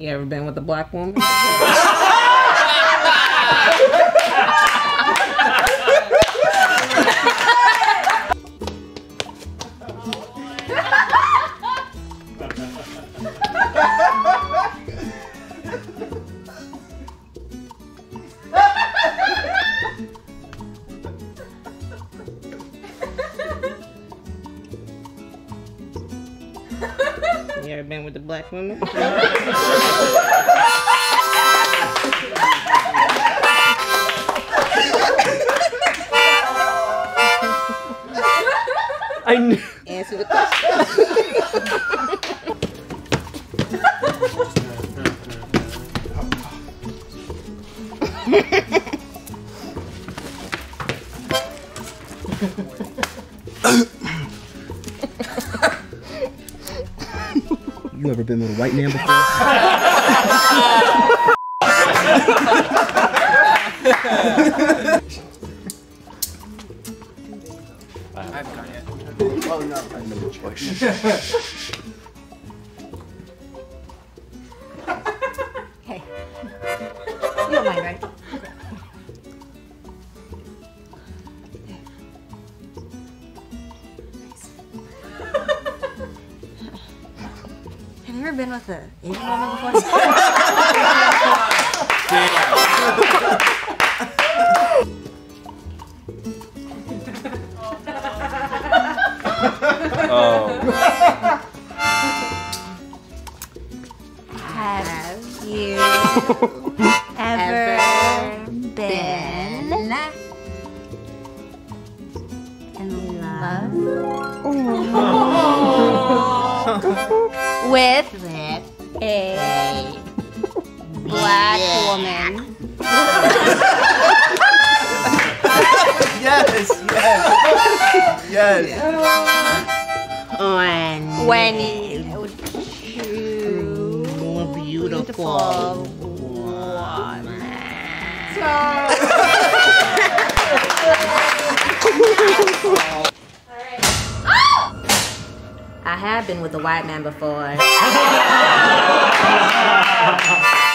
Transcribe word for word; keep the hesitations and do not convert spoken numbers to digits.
You ever been with a black woman? You ever been with a black woman? I knew. Answer the question. You ever been with a white man before? I haven't gone yet. Oh no, I made a choice. Hey. You don't mind, right? Have you ever been with an Asian woman before? Oh. Have you ever been in love with a black woman? Yes, yes, yes. When, When you more beautiful woman. I have been with a white man before.